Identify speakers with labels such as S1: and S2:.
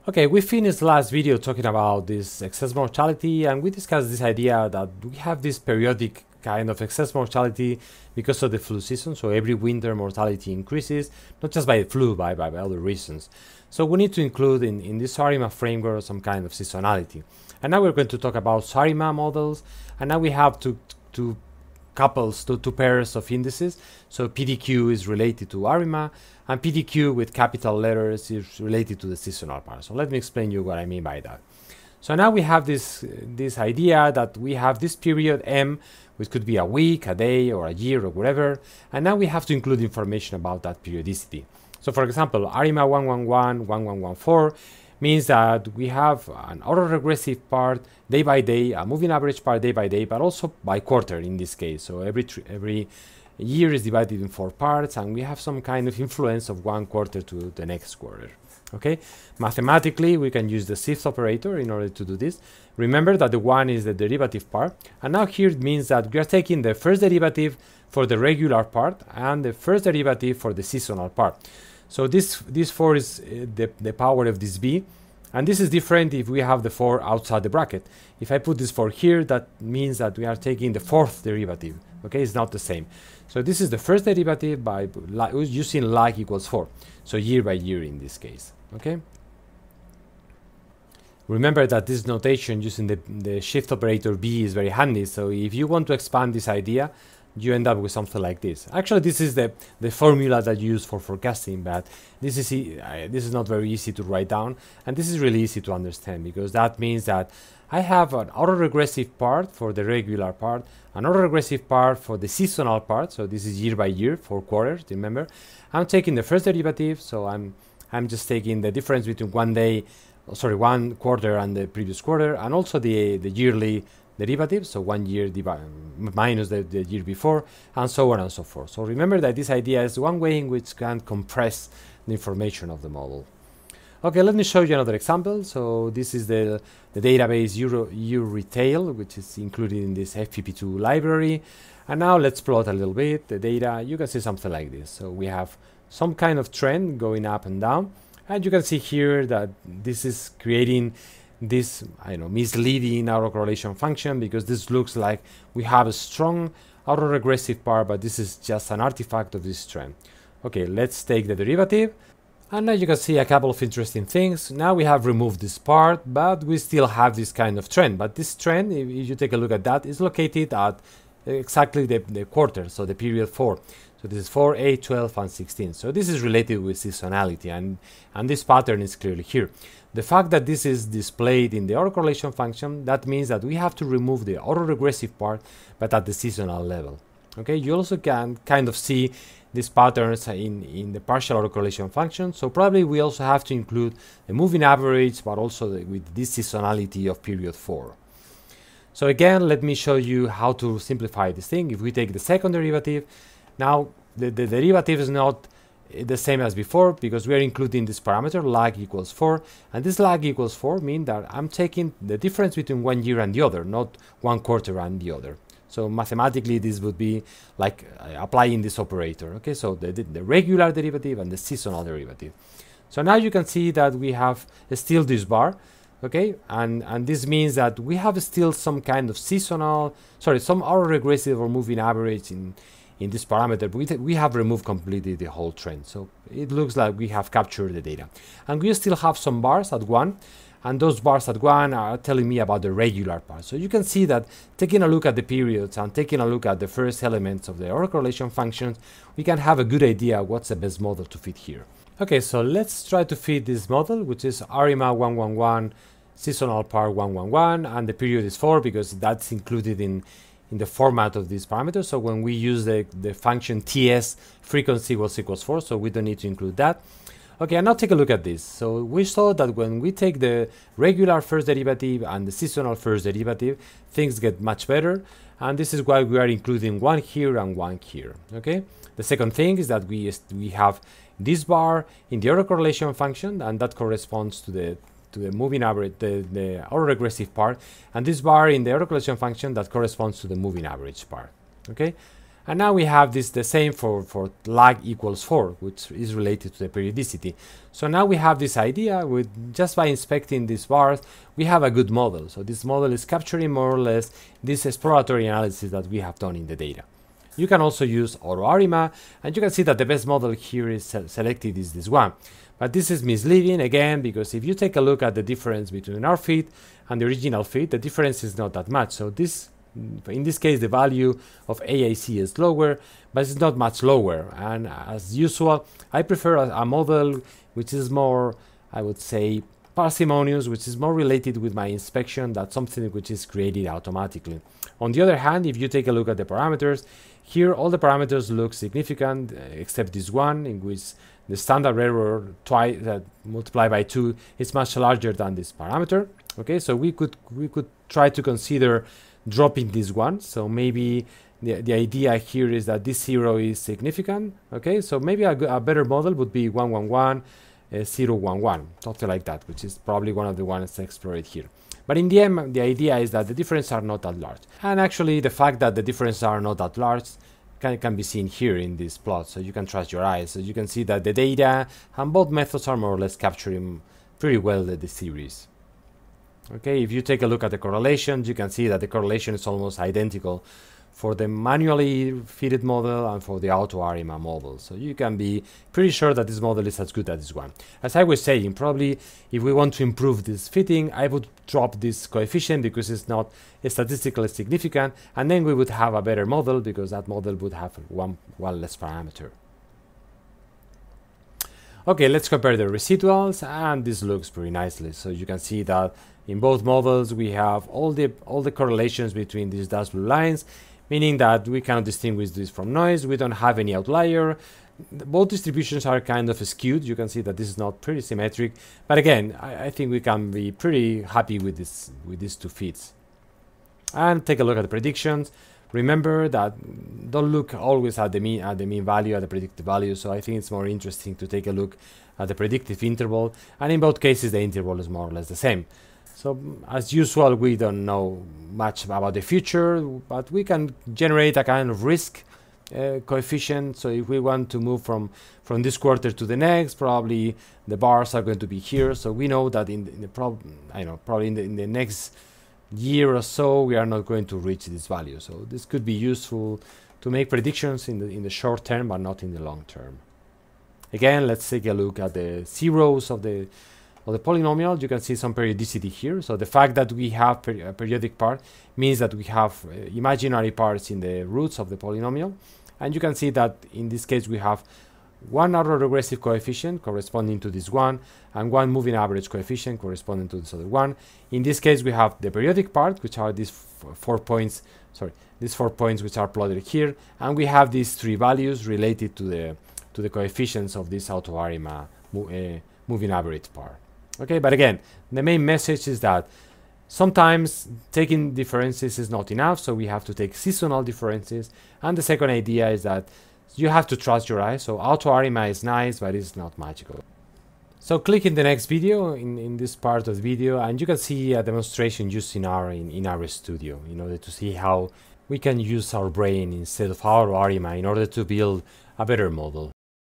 S1: Okay, we finished last video talking about this excess mortality, and we discussed this idea that we have this periodic kind of excess mortality because of the flu season. So every winter mortality increases, not just by the flu, by other reasons. So we need to include in this ARIMA framework some kind of seasonality. And now we're going to talk about ARIMA models, and now we have two pairs of indices. So PDQ is related to ARIMA, and PDQ with capital letters is related to the seasonal part. So let me explain you what I mean by that. So now we have this idea that we have this period M, which could be a week, a day, or a year, or whatever, and now we have to include information about that periodicity. So for example, ARIMA 111, 1114 means that we have an autoregressive part day by day, a moving average part day by day, but also by quarter in this case. So every year is divided in 4 parts, and we have some kind of influence of one quarter to the next quarter. Okay, mathematically we can use the shift operator in order to do this. Remember that the 1 is the derivative part, and now here it means that we are taking the first derivative for the regular part and the first derivative for the seasonal part. So this 4 is the power of this b, and this is different if we have the 4 outside the bracket. If I put this 4 here, that means that we are taking the fourth derivative. Okay, it's not the same. So this is the first derivative by using lag equals 4. So year by year in this case. Okay. Remember that this notation using the shift operator b is very handy. So if you want to expand this idea, you end up with something like this. Actually, this is the formula that you use for forecasting, but this is not very easy to write down, and this is really easy to understand, because that means that I have an autoregressive part for the regular part, an autoregressive part for the seasonal part. So this is year by year, 4 quarters. Remember, I'm taking the first derivative, so I'm just taking the difference between one quarter and the previous quarter, and also the yearly derivative, so 1 year minus the year before, and so on and so forth. So remember that this idea is one way in which can compress the information of the model. Okay, let me show you another example. So this is the database EuroRetail, which is included in this FPP2 library. And now let's plot a little bit the data. You can see something like this. So we have some kind of trend going up and down, and you can see here that this is creating this misleading autocorrelation function, because this looks like we have a strong autoregressive part, but this is just an artifact of this trend. Okay, let's take the derivative, and now you can see a couple of interesting things. Now we have removed this part, but we still have this kind of trend. But this trend, if you take a look at that, is located at exactly the quarter, so the period 4. So this is 4, 8, 12, and 16. So this is related with seasonality, and this pattern is clearly here. The fact that this is displayed in the autocorrelation function, that means that we have to remove the autoregressive part, but at the seasonal level. Okay, you also can kind of see these patterns in the partial autocorrelation function. So probably we also have to include the moving average, but also with this seasonality of period 4. So again, let me show you how to simplify this thing. If we take the second derivative, now the derivative is not the same as before, because we are including this parameter lag equals 4, and this lag equals 4 means that I'm taking the difference between 1 year and the other, not 1 quarter and the other. So mathematically this would be like applying this operator. Okay, so the regular derivative and the seasonal derivative. So now you can see that we have still this bar. Okay, and this means that we have still some kind of some autoregressive or moving average in this parameter, but we have removed completely the whole trend. So it looks like we have captured the data. And we still have some bars at 1, and those bars at 1 are telling me about the regular part. So you can see that taking a look at the periods and taking a look at the first elements of the autocorrelation functions, we can have a good idea what's the best model to fit here. Okay, so let's try to fit this model, which is ARIMA 111, seasonal part 111, and the period is 4, because that's included in the format of this parameter. So when we use the function TS, frequency equals 4, so we don't need to include that. Okay, and now take a look at this. So we saw that when we take the regular first derivative and the seasonal first derivative, things get much better, and this is why we are including 1 here and 1 here. Okay, the second thing is that we have this bar in the autocorrelation function, and that corresponds to the moving average, the autoregressive part, and this bar in the autocorrelation function that corresponds to the moving average part. Okay, And now we have this the same for lag equals 4, which is related to the periodicity. So now we have this idea with just by inspecting these bars, we have a good model. So this model is capturing more or less this exploratory analysis that we have done in the data. You can also use AutoArima, and you can see that the best model here is selected is this one. But this is misleading again, because if you take a look at the difference between our feed and the original feed, the difference is not that much. So this, in this case, the value of AIC is lower, but it's not much lower. And as usual, I prefer a model which is more, I would say, parsimonious, which is more related with my inspection than something which is created automatically. On the other hand, if you take a look at the parameters, here all the parameters look significant, except this one, in which the standard error twice multiplied by 2 is much larger than this parameter. Okay, so we could try to consider dropping this one. So maybe the idea here is that this 0 is significant. Okay, so maybe a better model would be 111 011, something like that, which is probably one of the ones explored here. But in the end, the idea is that the differences are not that large. And actually, the fact that the differences are not that large can be seen here in this plot, so you can trust your eyes. So you can see that the data and both methods are more or less capturing pretty well the series. Okay, if you take a look at the correlations, you can see that the correlation is almost identical for the manually fitted model and for the AutoArima model. So you can be pretty sure that this model is as good as this one. As I was saying, probably if we want to improve this fitting, I would drop this coefficient because it's not statistically significant, and then we would have a better model because that model would have one less parameter. Okay, let's compare the residuals, and this looks pretty nicely. So you can see that in both models we have all the correlations between these dashed blue lines, meaning that we cannot distinguish this from noise. We don't have any outlier. Both distributions are kind of skewed. You can see that this is not pretty symmetric, but again, I think we can be pretty happy with these two fits. And take a look at the predictions. Remember that don't look always at the mean value, at the predicted value. So I think it's more interesting to take a look at the predictive interval, and in both cases the interval is more or less the same. So as usual, we don't know much about the future, but we can generate a kind of risk coefficient. So if we want to move from this quarter to the next, probably the bars are going to be here. So we know that probably in the next year or so we are not going to reach this value. So this could be useful to make predictions in the short term, but not in the long term. Again, let's take a look at the zeros of the polynomial. You can see some periodicity here. So the fact that we have a periodic part means that we have imaginary parts in the roots of the polynomial. And you can see that in this case we have one autoregressive coefficient corresponding to this one, and one moving average coefficient corresponding to this other one. In this case we have the periodic part, which are these 4 points which are plotted here, and we have these 3 values related to the coefficients of this AutoArima moving average part. Okay, but again, the main message is that sometimes taking differences is not enough, so we have to take seasonal differences. And the second idea is that you have to trust your eyes. So AutoArima is nice, but it's not magical. So click in the next video, in this part of the video, and you can see a demonstration used in RStudio in order to see how we can use our brain instead of AutoArima in order to build a better model.